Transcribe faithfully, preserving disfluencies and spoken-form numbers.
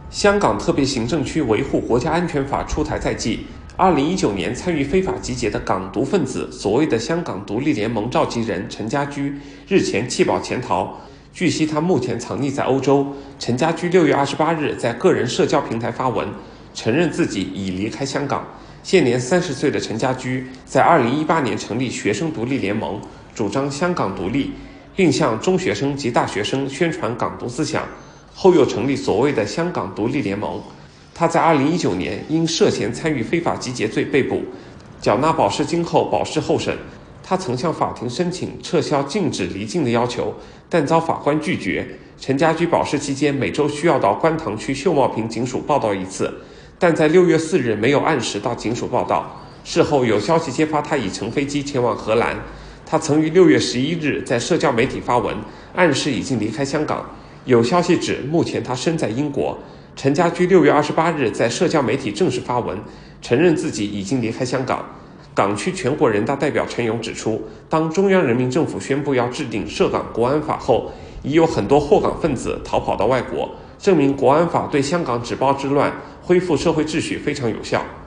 香港特别行政区维护国家安全法出台在即，二零一九年参与非法集结的港独分子，所谓的香港独立联盟召集人陈家驹日前弃保潜逃。据悉，他目前藏匿在欧洲。陈家驹六月二十八日在个人社交平台发文，承认自己已离开香港。现年三十岁的陈家驹，在二零一八年成立学生独立联盟，主张香港独立，并向中学生及大学生宣传港独思想。后又成立所谓的香港独立联盟。他在二零一九年因涉嫌参与非法集结罪被捕，缴纳保释金后保释候审。他曾向法庭申请撤销禁止离境的要求，但遭法官拒绝。陈家驹保释期间每周需要到观塘区秀茂坪警署报到一次，但在六月四日没有按时到警署报到。事后有消息揭发他已乘飞机前往荷兰。他曾于六月十一日在社交媒体发文，暗示已经离开香港。有消息指，目前他身在英国。陈家驹六月二十八日在社交媒体正式发文，承认自己已经离开香港。港区全国人大代表陈勇指出，当中央人民政府宣布要制定涉港国安法后，已有很多祸港分子逃跑到外国，证明国安法对香港止暴制乱、恢复社会秩序非常有效。